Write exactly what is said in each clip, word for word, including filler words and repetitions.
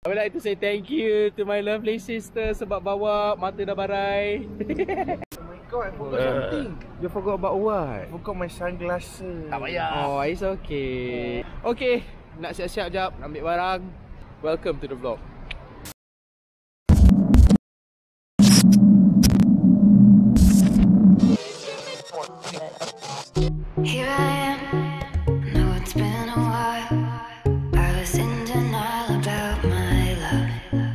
I would like to say thank you to my lovely sister sebab bawa mata dah barai. Oh my god, I forgot something. You forgot about what? I forgot my sunglasses. Tak payah. Oh, it's okay. Okay, nak siap-siap jap, nak ambil barang. Welcome to the vlog. Here I am, know it's been a while. I was in denial about my love.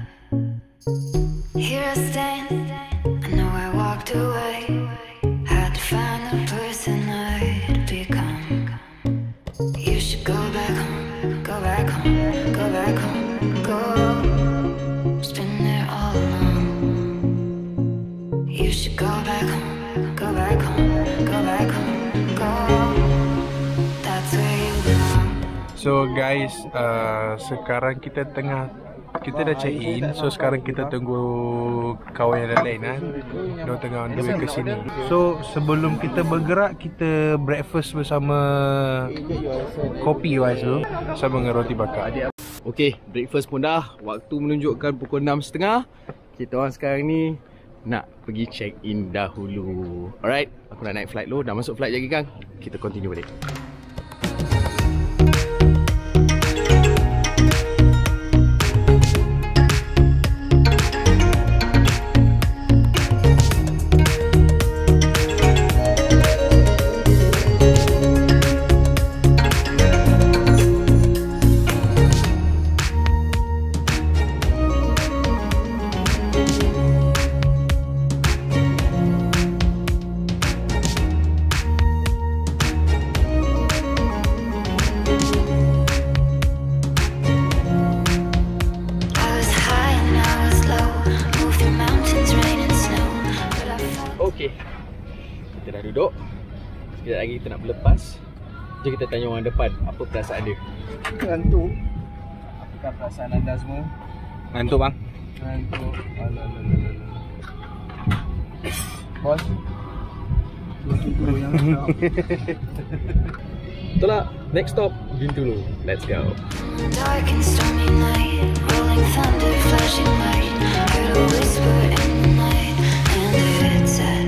Here I stand, I know I walked away. Had to find the person I'd become. You should go back home, go back home, go back home, go. It's been there all along. You should go back home, go back home, go back home. So guys, uh, sekarang kita tengah kita dah check in. So sekarang kita tunggu kawan yang lain kan. Dia tengah on the way ke sini. So sebelum kita bergerak, kita breakfast bersama kopi wise tu sama dengan roti bakar. Okay, breakfast pun dah. Waktu menunjukkan pukul enam tiga puluh. Kita orang sekarang ni nak pergi check in dahulu. Alright, aku nak naik flight dulu. Dah masuk flight lagi kan? Kita continue balik. Kita dah duduk. Sekejap lagi kita nak berlepas. Jom kita tanya orang depan apa perasaan dia. Ngantuk. Apakah perasaan anda semua? Ngantuk bang. Ngantuk. Alalalala. Bos. Betul tak? Next stop Bintulu. Let's go. Dark and stormy night, rolling thunder, flashing light. Heard a whisper in the night, and it said,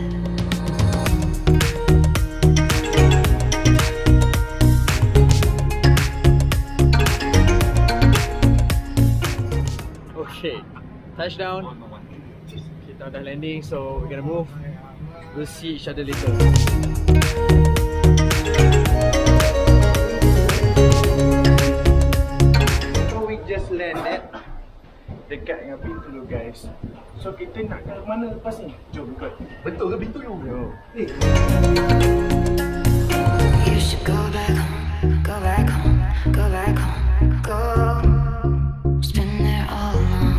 okay, touchdown. Kita dah landing, so we're gonna move. We'll see each other later. So we just landed dekat dengan Bintulu guys. So kita nak ke mana lepas ni? Jom ikut. Betul ke Bintulu? Yo. Eh. you should go back home, go back home, go back home, go. It's been there all along.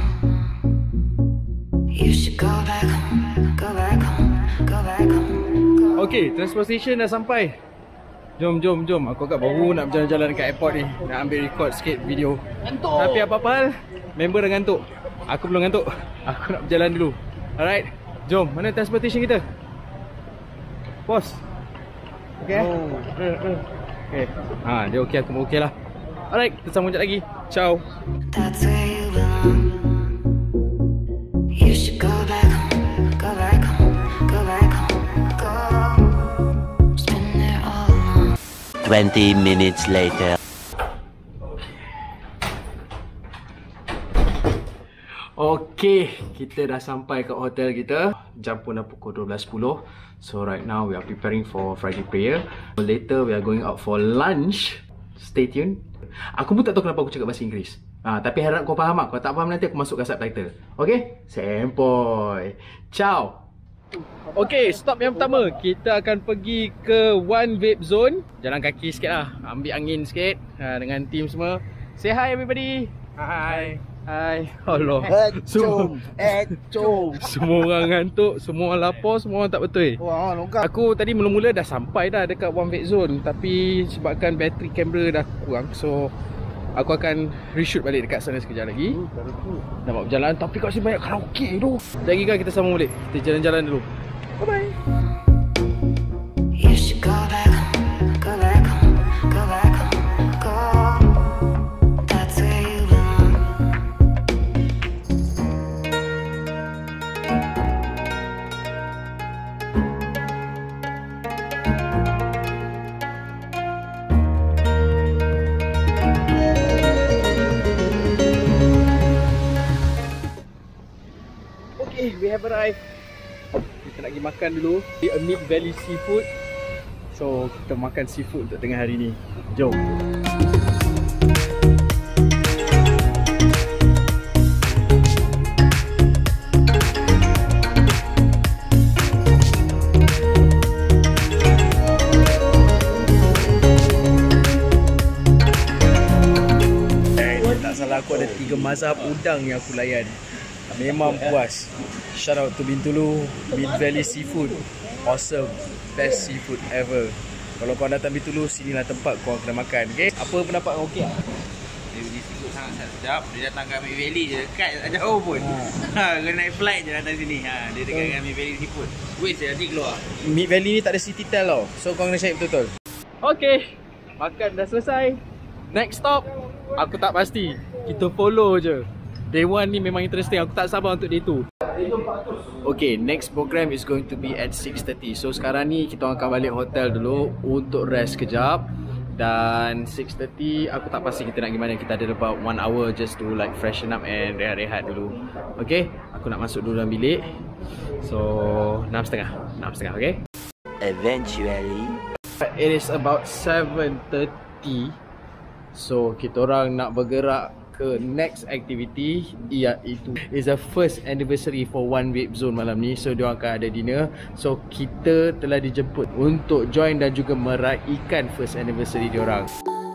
You should go back home, go back home, go back home, go. Okay, transportation dah sampai. Jom, jom, jom. Aku agak baru nak berjalan-jalan dekat airport ni. Nak ambil record sikit video. Ngantuk. Tapi apa-apa hal, member dah ngantuk. Aku belum ngantuk. Aku nak berjalan dulu. Alright, jom. Mana transportation kita? Bos. Okay? Oh. Okay. Ha, dia okay, aku pun okay lah. Alright, kita sambung sekejap lagi. Ciao. That's where you belong. You should go back home, go back home, go back home, go. It's been there all along. twenty minutes later. Okay, kita dah sampai ke hotel kita. Jam pun dah pukul dua belas sepuluh. So right now we are preparing for Friday prayer. Later we are going out for lunch. Stay tuned. Aku pun tak tahu kenapa aku cakap bahasa Inggeris. Ah, tapi harap kau faham lah. Kalau tak faham nanti aku masukkan subtitle. Okay? Sempoi. Ciao. Okay, stop yang pertama. Kita akan pergi ke One Vape Zone. Jalan kaki sikit lah. Ambil angin sikit ha, dengan team semua. Say hi everybody. Hi. Hai, Allah. Ecom, ecom. Semua orang ngantuk, semua orang lapar, semua orang tak betul. Wah, longkap. Aku tadi mula-mula dah sampai dah dekat One Vape Zone, tapi sebabkan bateri kamera dah kurang, so aku akan reshoot balik dekat sana sekejap lagi. Dah nak berjalan, tapi kat sini banyak karaoke tu. Sekejap lagi kan kita sambung balik. Kita jalan-jalan dulu. Bye bye. You should go back home, go back home, go back home, go. That's where you belong. Okay, we have arrived. Kita nak pergi makan dulu di Mid Valley Seafood. So, kita makan seafood untuk tengah hari ni. Jom. Aku ada tiga mazhab udang yang aku layan. Memang puas. Shout out to Bintulu, Mid Valley Seafood. Awesome. Best seafood ever. Kalau kau datang Bintulu, sinilah tempat kau kena makan. Okay? Apa pendapat kau? Okey tak? Dia punya seafood sangat sedap. Dia datang kat Mid Valley je, dekat tak jauh pun. Ha, kena naik flight je datang sini. Ha, dia dekat dengan Mid Valley Seafood. Wait, saya nanti keluar. Mid Valley ni tak ada city tel tau. So kau kena cari betul-betul. Okay, makan dah selesai. Next stop, aku tak pasti. Kita follow je. Day one ni memang interesting. Aku tak sabar untuk day two. Okay, next program is going to be at six thirty. So sekarang ni kita akan balik hotel dulu untuk rest kejap. Dan six thirty aku tak pasti kita nak pergi mana. Kita ada about one hour just to like freshen up and rehat-rehat dulu. Okay, aku nak masuk dulu dalam bilik. So enam tiga puluh. enam tiga puluh, okay? Eventually, it is about seven thirty. So kita orang nak bergerak ke next activity, iaitu is the first anniversary for One Vape Zone malam ni. So diorang akan ada dinner. So kita telah dijemput untuk join dan juga meraihkan first anniversary diorang.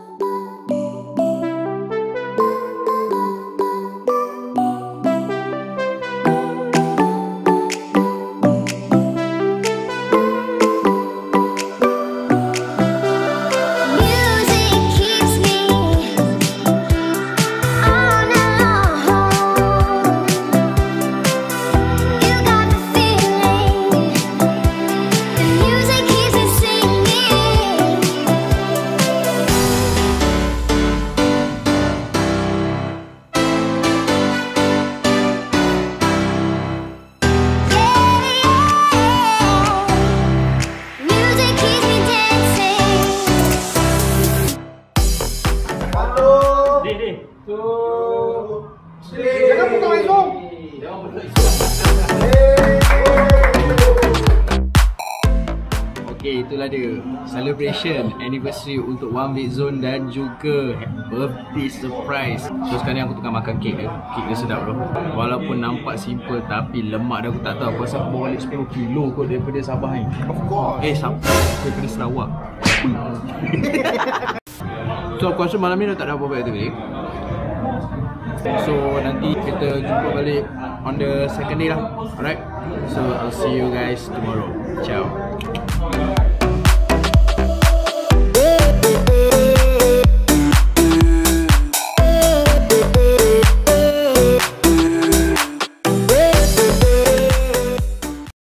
Okay, itulah dia celebration anniversary untuk One Vape Zone dan juga birthday surprise. So sekarang ni aku tengah makan kek dia. Kek dia sedap bro. Walaupun nampak simple tapi lemak dia aku tak tahu. Aku rasa aku bawa balik sepuluh kilo kot daripada Sabah ni. Of course. Eh, Sabah daripada Sarawak. So aku rasa malam ni dah tak ada apa-apa activity. So nanti kita jumpa balik on the second day lah. Alright. So I'll see you guys tomorrow. Ciao.